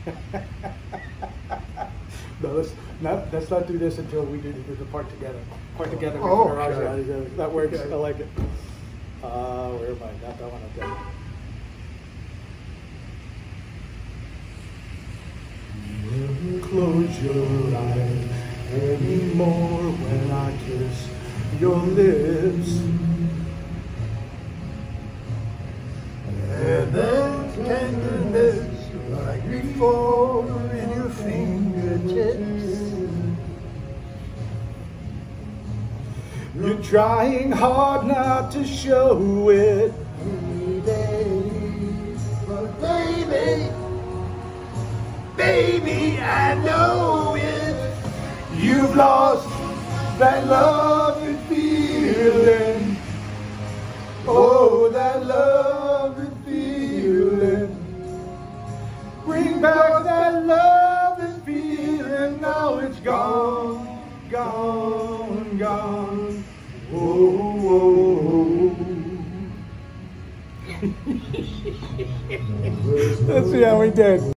No, let's not do this until we do the part together. Part together. We Oh, put our arms okay. around each other. That works. Okay. I like it. Where am I? Not that one. Okay. Never close your eyes anymore when I kiss your lips. And that tenderness like before in your fingertips. You're trying hard not to show it, but baby, I know it. You've lost that love and feeling. Oh, that love and feeling. Bring back that love and feeling. Now it's gone, gone, gone. Oh, oh, oh. Let's see how we did.